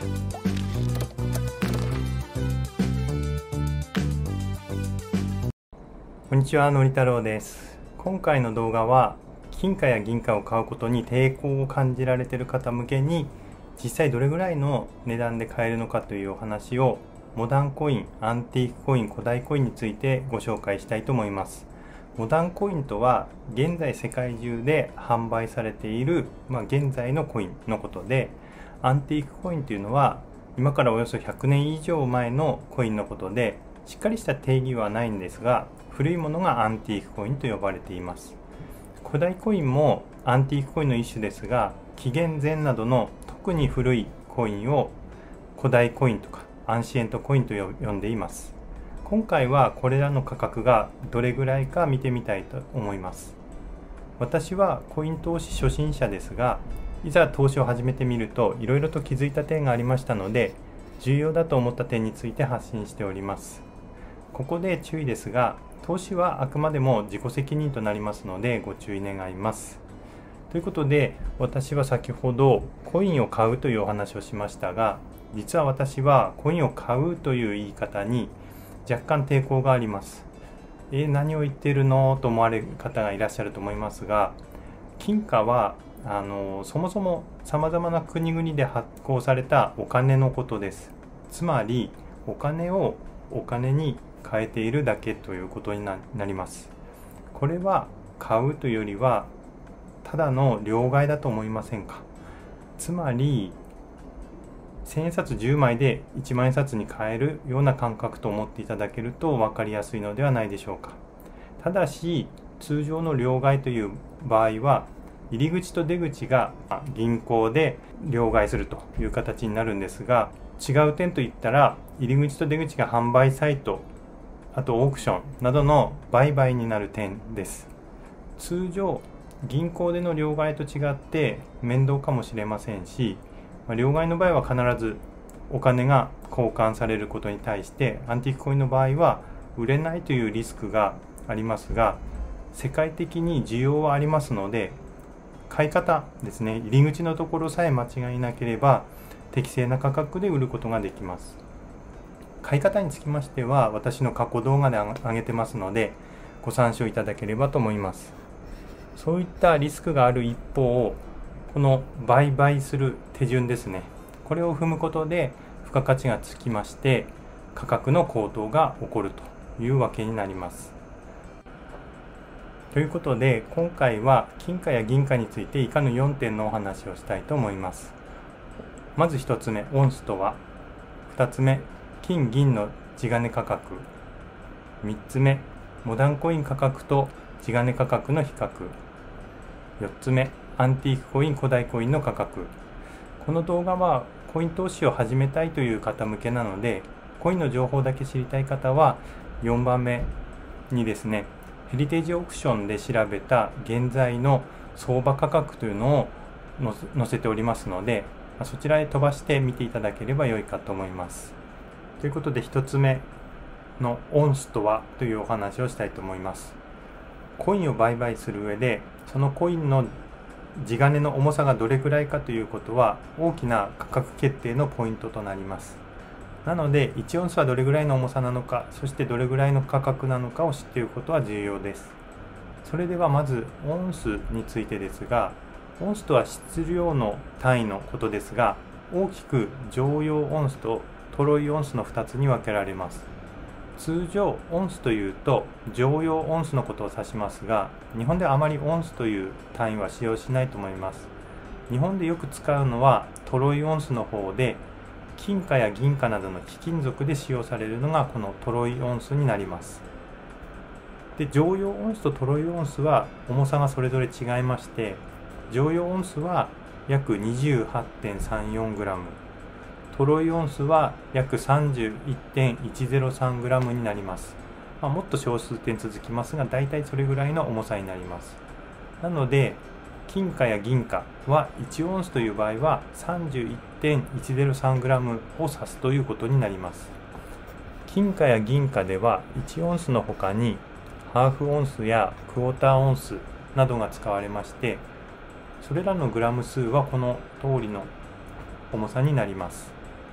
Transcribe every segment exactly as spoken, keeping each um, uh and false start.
こんにちは、のり太郎です。今回の動画は金貨や銀貨を買うことに抵抗を感じられている方向けに、実際どれぐらいの値段で買えるのかというお話をモダンコイン、アンティークコイン、古代コインについてご紹介したいと思います。モダンコインとは現在世界中で販売されている、まあ、現在のコインのことで、アンティークコインというのは今からおよそひゃくねん以上前のコインのことで、しっかりした定義はないんですが、古いものがアンティークコインと呼ばれています。古代コインもアンティークコインの一種ですが、紀元前などの特に古いコインを古代コインとかアンシエントコインと呼んでいます。今回はこれらの価格がどれぐらいか見てみたいと思います。私はコイン投資初心者ですが、いざ投資を始めてみるといろいろと気づいた点がありましたので、重要だと思った点について発信しております。ここで注意ですが、投資はあくまでも自己責任となりますのでご注意願います。ということで、私は先ほどコインを買うというお話をしましたが、実は私はコインを買うという言い方に若干抵抗があります。え、何を言ってるのと思われる方がいらっしゃると思いますが、金貨はあのそもそもさまざまな国々で発行されたお金のことです。つまりお金をお金に変えているだけということになります。これは買うというよりはただの両替だと思いませんか？つまりせんえん札じゅうまいでいちまんえん札に変えるような感覚と思っていただけると分かりやすいのではないでしょうか。ただし通常の両替という場合は、入り口と出口が銀行で両替するという形になるんですが、違う点といったら入り口と出口が販売サイト、あとオークションなどの売買になる点です。通常銀行での両替と違って面倒かもしれませんし、両替の場合は必ずお金が交換されることに対して、アンティークコインの場合は売れないというリスクがありますが、世界的に需要はありますので、買い方ですね、入り口のところさえ間違えなければ適正な価格で売ることができます。買い方につきましては私の過去動画で上げてますので、ご参照いただければと思います。そういったリスクがある一方、この売買する手順ですね、これを踏むことで付加価値がつきまして価格の高騰が起こるというわけになります。ということで、今回は金貨や銀貨について以下のよんてんのお話をしたいと思います。まずひとつめ、オンスとは。ふたつめ、金銀の地金価格。みっつめ、モダンコイン価格と地金価格の比較。よっつめ、アンティークコイン、古代コインの価格。この動画はコイン投資を始めたいという方向けなので、コインの情報だけ知りたい方はよんばんめにですね、ヘリテージオークションで調べた現在の相場価格というのを載せておりますので、そちらへ飛ばして見ていただければ良いかと思います。ということで、ひとつめのオンスとはというお話をしたいと思います。コインを売買する上で、そのコインの地金の重さがどれくらいかということは大きな価格決定のポイントとなります。なのでいちオンスはどれぐらいの重さなのか、そしてどれぐらいの価格なのかを知っていることは重要です。それではまずオンスについてですが、オンスとは質量の単位のことですが、大きく常用オンスとトロイオンスのふたつに分けられます。通常オンスというと常用オンスのことを指しますが、日本ではあまりオンスという単位は使用しないと思います。日本でよく使うのはトロイオンスの方で、金貨や銀貨などの貴金属で使用されるのがこのトロイオンスになります。で、常用オンスとトロイオンスは重さがそれぞれ違いまして、常用オンスは約 にじゅうはちてんさんよんグラム、トロイオンスは約 さんじゅういってんいちゼロさんグラム になります。まあ、もっと小数点続きますが、だいたいそれぐらいの重さになります。なので金貨や銀貨はいちオンスという場合は さんじゅういってんいちゼロさんグラム を指すということになります。金貨や銀貨ではいちオンスの他にハーフオンスやクォーターオンスなどが使われまして、それらのグラム数はこの通りの重さになります。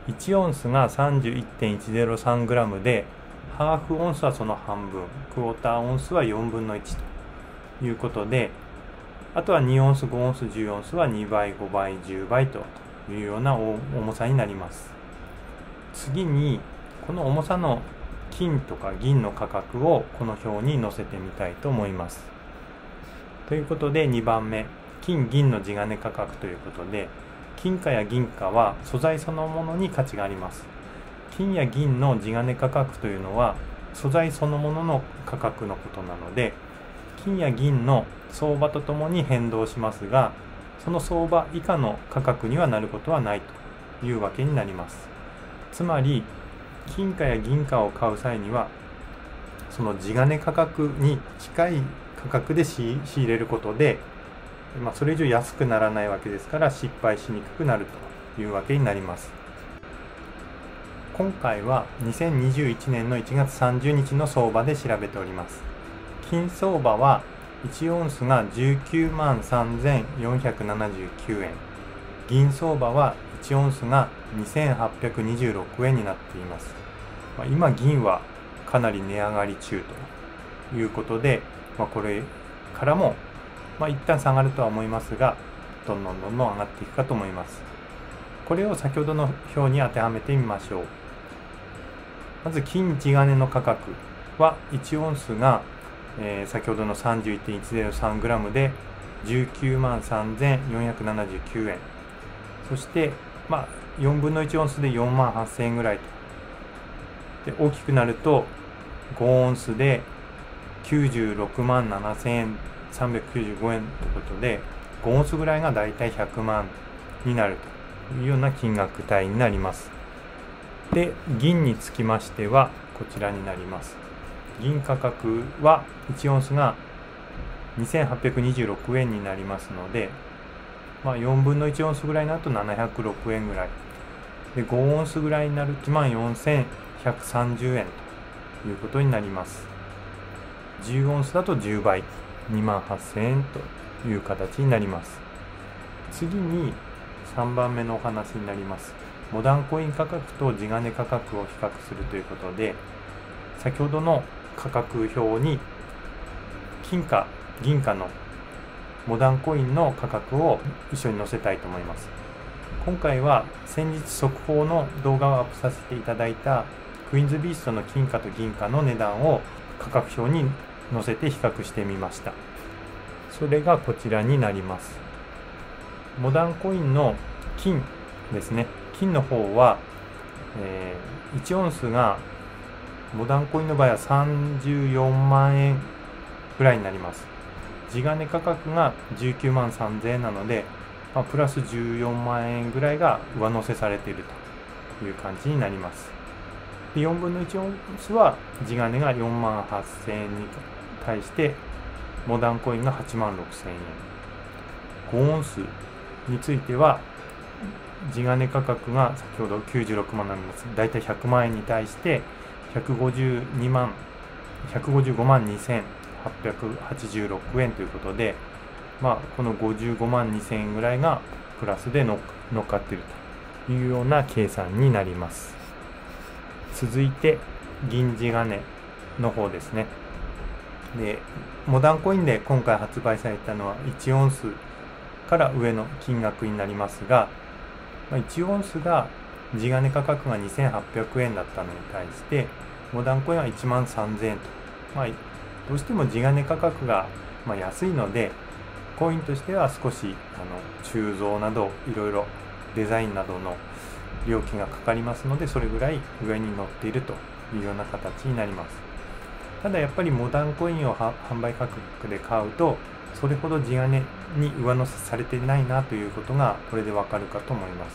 いちオンスが さんじゅういってんいちゼロさんグラム で、ハーフオンスはその半分、クォーターオンスはよんぶんのいちということで、あとはにオンス、ごオンス、じゅうオンスはにばい、ごばい、じゅうばいというような重さになります。次に、この重さの金とか銀の価格をこの表に載せてみたいと思います。ということでにばんめ、金銀の地金価格ということで、金貨や銀貨は素材そのものに価値があります。金や銀の地金価格というのは素材そのものの価格のことなので、金や銀の相場とともに変動しますが、その相場以下の価格にはなることはないというわけになります。つまり、金貨や銀貨を買う際には、その地金価格に近い価格で仕入れることで、まあ、それ以上安くならないわけですから失敗しにくくなるというわけになります。今回はにせんにじゅういちねんのいちがつさんじゅうにちの相場で調べております。金相場はいちオンスがじゅうきゅうまんさんぜんよんひゃくななじゅうきゅうえん、銀相場はいちオンスがにせんはっぴゃくにじゅうろくえんになっています。まあ、今銀はかなり値上がり中ということで、まあ、これからもまあ一旦下がるとは思いますが、どんどんどんどん上がっていくかと思います。これを先ほどの表に当てはめてみましょう。まず金地金の価格はいちオンスが、えー、先ほどの さんじゅういってんいちゼロさんグラム でじゅうきゅうまんさんぜんよんひゃくななじゅうきゅうえん、そしてまあよんぶんのいちオンスでよんまんはっせんえんぐらいと。で大きくなるとごオンスできゅうじゅうろくまんななせんえん、さんびゃくきゅうじゅうごえんということで、ごオンスぐらいがだいたいひゃくまんになるというような金額帯になります。で、銀につきましてはこちらになります。銀価格はいちオンスがにせんはっぴゃくにじゅうろくえんになりますので、まあ、よんぶんのいちオンスぐらいになるとななひゃくろくえんぐらいで、ごオンスぐらいになるといちまんよんせんひゃくさんじゅうえんということになります。じゅうオンスだとじゅうばい、にまんはっせんえんという形になります。次にさんばんめのお話になります。モダンコイン価格と地金価格を比較するということで、先ほどの価格表に金貨、銀貨のモダンコインの価格を一緒に載せたいと思います。今回は先日速報の動画をアップさせていただいたクイーンズビーストの金貨と銀貨の値段を価格表に載せて比較してみました。それがこちらになります。モダンコインの金ですね。金の方は、えー、いちオンスがモダンコインの場合はさんじゅうよんまんえんぐらいになります。地金価格がじゅうきゅうまんさんぜんえんなので、まあ、プラスじゅうよんまんえんぐらいが上乗せされているという感じになります。でよんぶんのいちオンスは地金がよんまんはっせんえんに対してモダンコインがはちまんろくせんえん、ごオンスについては地金価格が先ほどきゅうじゅうろくまんなんです。だいたいひゃくまんえんに対してひゃくごじゅうにまん、ひゃくごじゅうごまんにせんはっぴゃくはちじゅうろくえんということで、まあ、このごじゅうごまんにせんえんぐらいがプラスで乗っかっているというような計算になります。続いて銀地金の方ですね。でモダンコインで今回発売されたのはいちオンスから上の金額になりますが、いちオンスが地金価格がにせんはっぴゃくえんだったのに対してモダンコインはいちまんさんぜんえんと、まあ、どうしても地金価格がまあ安いのでコインとしては少しあの鋳造などいろいろデザインなどの料金がかかりますので、それぐらい上に乗っているというような形になります。ただやっぱりモダンコインを販売価格で買うとそれほど地金に上乗せされていないなということがこれでわかるかと思います。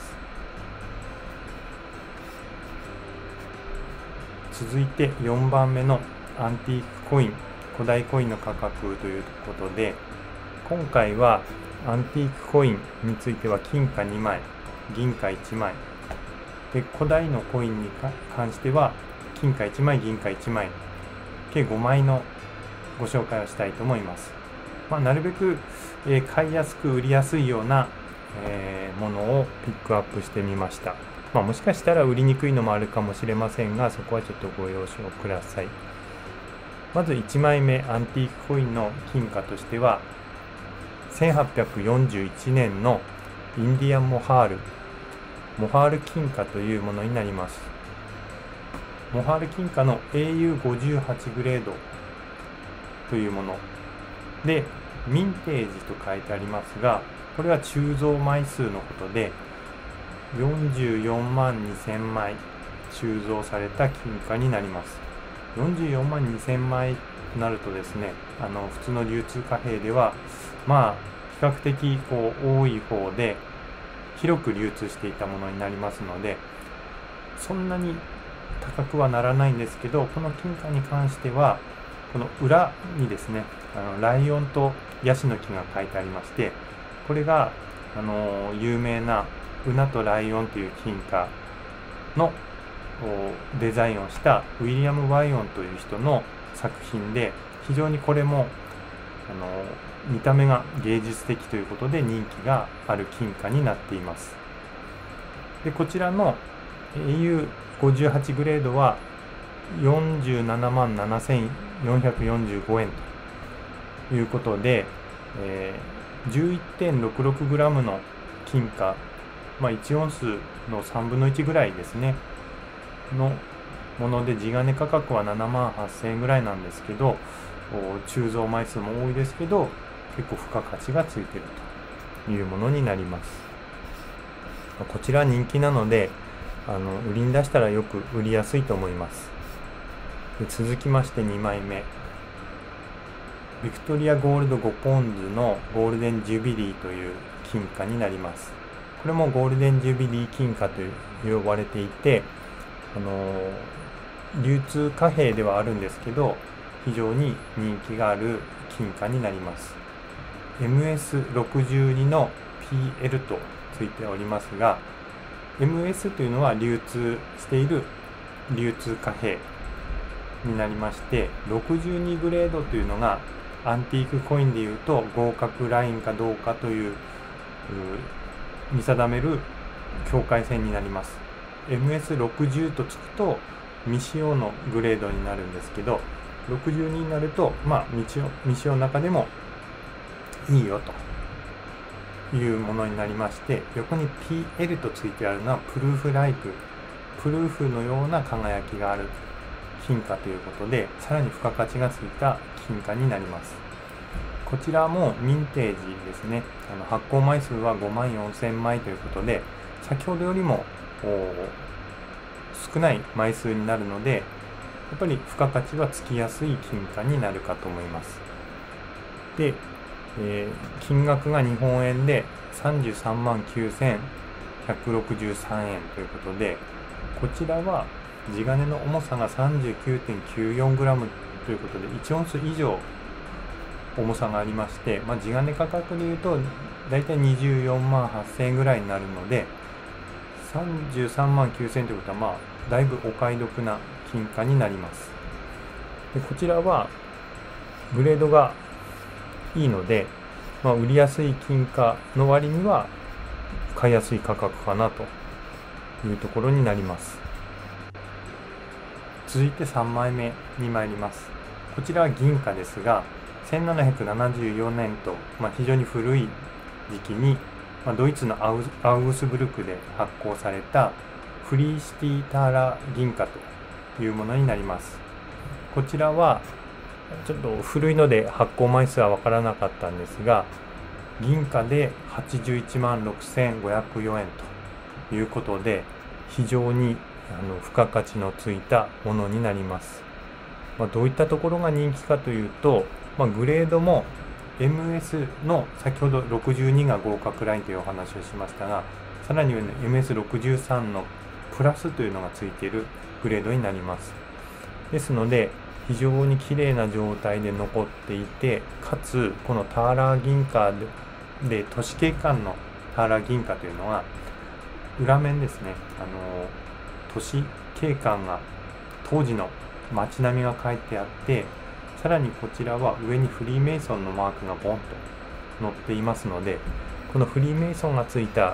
続いてよんばんめのアンティークコイン、古代コインの価格ということで、今回はアンティークコインについては金貨にまい、銀貨いちまいで、古代のコインに関しては金貨いちまい、銀貨いちまい、計ごまいのご紹介をしたいと思います。まあ、なるべく、えー、買いやすく売りやすいような、えー、ものをピックアップしてみました。 まあ、もしかしたら売りにくいのもあるかもしれませんが、そこはちょっとご了承ください。まずいちまいめアンティークコインの金貨としては、せんはっぴゃくよんじゅういちねんのインディアンモハールモハール金貨というものになります。モハール金貨の エーユーごじゅうはち グレードというもので、ミンテージと書いてありますが、これは鋳造枚数のことで、よんじゅうよんまんにせんまい鋳造された金貨になります。よんじゅうよんまんにせんまいとなるとですね、あの普通の流通貨幣ではまあ比較的こう多い方で広く流通していたものになりますので、そんなに高くはならないんですけど、この金貨に関してはこの裏にですね、あのライオンとヤシの木が書いてありまして、これがあの有名なウナとライオンという金貨のデザインをしたウィリアム・ワイオンという人の作品で、非常にこれもあの見た目が芸術的ということで人気がある金貨になっています。でこちらの エーユーごじゅうはち グレードはよんじゅうななまんななせんよんひゃくよんじゅうごえんということで、えー、じゅういってんろくろくグラム の金貨、まあ、いちオンスのさんぶんのいちぐらいですねのもので、地金価格はななまんはっせんえんぐらいなんですけど、鋳造枚数も多いですけど結構付加価値がついているというものになります。こちら人気なので、あの売りに出したらよく売りやすいと思います。で続きましてにまいめ、ビクトリアゴールドごポンズのゴールデンジュビリーという金貨になります。これもゴールデンジュビリー金貨と呼ばれていて、あの流通貨幣ではあるんですけど、非常に人気がある金貨になります。 エムエスろくじゅうに の ピーエル とついておりますが、 エムエス というのは流通している流通貨幣になりまして、ろくじゅうにグレードというのがアンティークコインでいうと合格ラインかどうかという見定める境界線になります。 エムエスろくじゅう とつくと未使用のグレードになるんですけど、ろくじゅうにになるとまあ未使用の中でもいいよというものになりまして、横に ピーエル とついてあるのはプルーフライク、プルーフのような輝きがある金貨ということで、さらに付加価値がついた金貨になります。こちらもミンテージですね。あの発行枚数はごまんよんせんまいということで、先ほどよりも少ない枚数になるので、やっぱり付加価値はつきやすい金貨になるかと思います。で、えー、金額が日本円でさんじゅうさんまんきゅうせんひゃくろくじゅうさんえんということで、こちらは地金の重さが さんじゅうきゅうてんきゅうよんグラム ということでいちオンス以上重さがありまして、まあ、地金価格でいうとだいたいにじゅうよんまんはっせんえんぐらいになるので、さんじゅうさんまんきゅうせんということはまあだいぶお買い得な金貨になります。でこちらはグレードがいいので、まあ、売りやすい金貨の割には買いやすい価格かなというところになります。続いてさんまいめに参ります。こちらは銀貨ですが、せんななひゃくななじゅうよねんと、まあ、非常に古い時期に、まあ、ドイツのアウアウグスブルクで発行されたフリーシティターラ銀貨というものになります。こちらはちょっと古いので発行枚数は分からなかったんですが、銀貨ではちじゅういちまんろくせんごひゃくよえんということで、非常にあの付加価値のついたものになります。まあ、どういったところが人気かというと、まあ、グレードも エムエス の先ほどろくじゅうにが合格ラインというお話をしましたが、さらには、ね、エムエスろくじゅうさん のプラスというのがついているグレードになります。ですので非常に綺麗な状態で残っていて、かつこのターラー銀貨で、で都市景観のターラー銀貨というのは裏面ですね、あの都市景観が当時の街並みが書いてあって、さらにこちらは上にフリーメイソンのマークがボンと載っていますので、このフリーメイソンがついた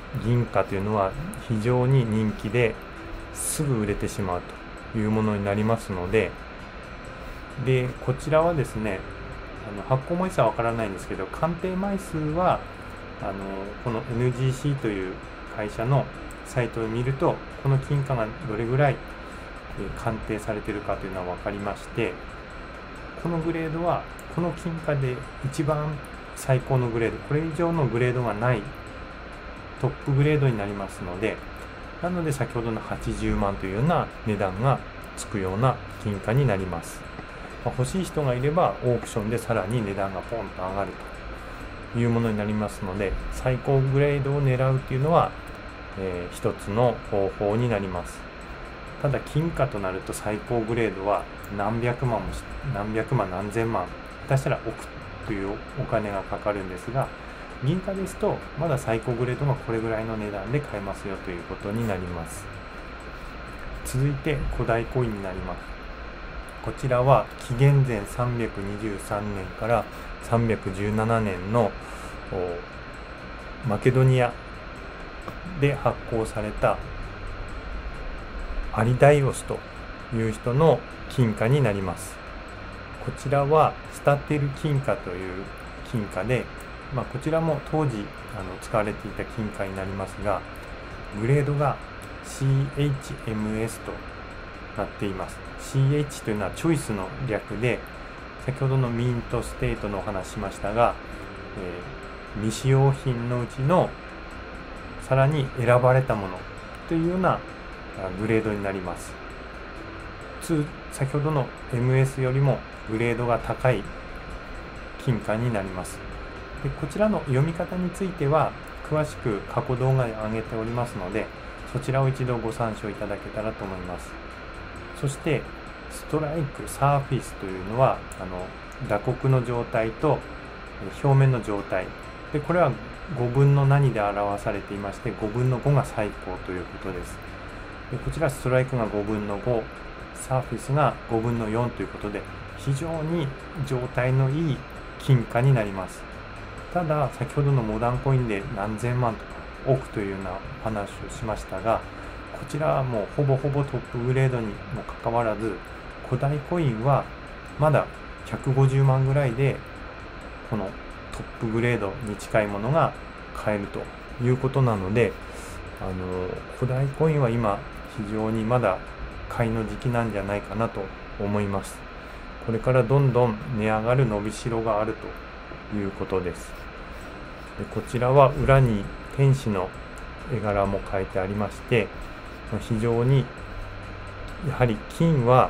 銀貨というのは非常に人気ですぐ売れてしまうというものになりますので、でこちらはですね、あの発行枚数はわからないんですけど、鑑定枚数はあのこの エヌジーシー という会社のサイトを見ると、この金貨がどれぐらい鑑定されているかというのは分かりまして、このグレードはこの金貨で一番最高のグレード、これ以上のグレードがないトップグレードになりますので、なので先ほどのはちじゅうまんというような値段がつくような金貨になります。まあ、欲しい人がいればオークションでさらに値段がポンと上がるというものになりますので、最高グレードを狙うというのは、えー、一つの方法になります。ただ金貨となると最高グレードは何百万も何百万何千万、下手したら億というお金がかかるんですが、銀貨ですとまだ最高グレードがこれぐらいの値段で買えますよということになります。続いて古代コインになります。こちらは紀元前さんびゃくにじゅうさんねんからさんびゃくじゅうななねんのマケドニアで発行されたアリダイオスという人の金貨になります。こちらはスタテル金貨という金貨で、まあ、こちらも当時あの使われていた金貨になりますが、グレードが シーエイチエムエス となっています。シーエイチ というのはチョイスの略で、先ほどのミントステートのお話しましたが、えー、未使用品のうちのさらに選ばれたものというようなグレードになります。先ほどの エムエス よりもグレードが高い金貨になります。でこちらの読み方については詳しく過去動画で上げておりますので、そちらを一度ご参照いただけたらと思います。そしてストライク、サーフィスというのはあの打刻の状態と表面の状態で、これはごぶんの何で表されていまして、ごぶんのごが最高ということです。でこちらストライクがごぶんのご、サーフィスがごぶんのよんということで、非常に状態のいい金貨になります。ただ先ほどのモダンコインで何千万とか億というようなお話をしましたが、こちらはもうほぼほぼトップグレードにもかかわらず、古代コインはまだひゃくごじゅうまんぐらいでこのトップグレードに近いものが買えるということなので、あの古代コインは今非常にまだ買いの時期なんじゃないかなと思います。これからどんどん値上がる伸びしろがあるということです。でこちらは裏に天使の絵柄も描いてありまして、非常にやはり金は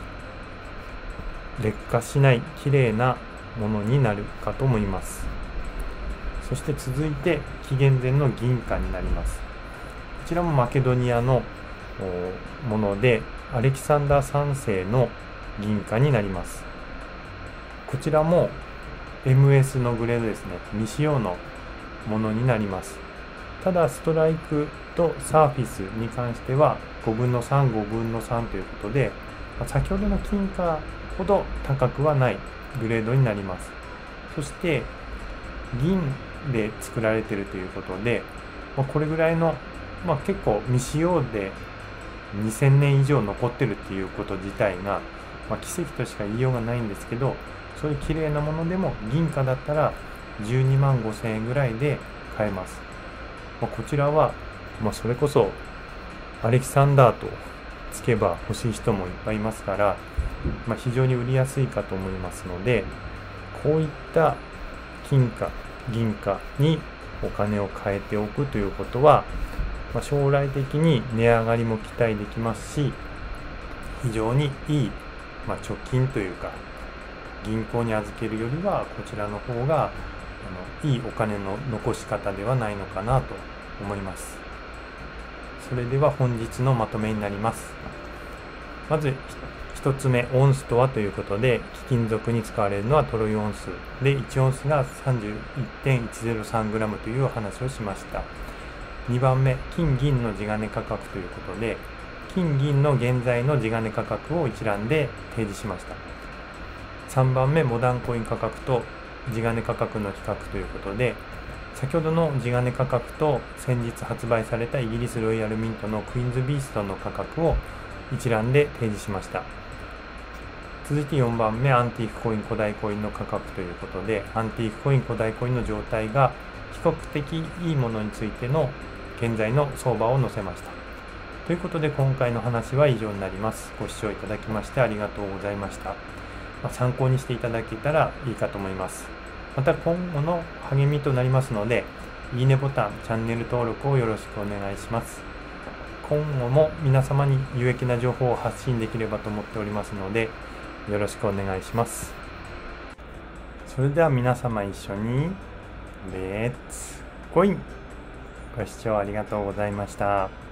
劣化しない綺麗なものになるかと思います。そして続いて紀元前の銀貨になります。こちらもマケドニアのもので、アレキサンダーさんせいの銀貨になります。こちらも エムエス のグレードですね、未使用のものになります。ただストライクとサーフィスに関してはごぶんのさん、ごぶんのさんということで、先ほどの金貨ほど高くはないグレードになります。そして銀で作られているということで、これぐらいの、まあ、結構未使用でにせんねん以上残ってるっていうこと自体が、まあ、奇跡としか言いようがないんですけど、そういう綺麗なものでも銀貨だったらじゅうにまんごせんえんぐらいで買えます。まあ、こちらは、まあ、それこそアレキサンダーとつけば欲しい人もいっぱいいますから、まあ、非常に売りやすいかと思いますので、こういった金貨、銀貨にお金を変えておくということは、まあ、将来的に値上がりも期待できますし、非常にいい、まあ、貯金というか、銀行に預けるよりはこちらの方があのいいお金の残し方ではないのかなと思います。それでは本日のまとめになります。まずひとつめ、オンスとはということで、貴金属に使われるのはトロイオンスで、いちオンスが さんじゅういってんいちゼロさんグラム というお話をしました。にばんめ、金銀の地金価格ということで、金銀の現在の地金価格を一覧で提示しました。さんばんめ、モダンコイン価格と地金価格の比較ということで、 先ほどの地金価格と先日発売されたイギリスロイヤルミントのクイーンズビーストの価格を一覧で提示しました。続いてよんばんめ、アンティークコイン古代コインの価格ということで、アンティークコイン古代コインの状態が比較的いいものについての現在の相場を載せました。ということで今回の話は以上になります。ご視聴いただきましてありがとうございました。まあ、参考にしていただけたらいいかと思います。また今後の励みとなりますので、いいねボタン、チャンネル登録をよろしくお願いします。今後も皆様に有益な情報を発信できればと思っておりますので、よろしくお願いします。それでは皆様一緒にレッツコイン。ご視聴ありがとうございました。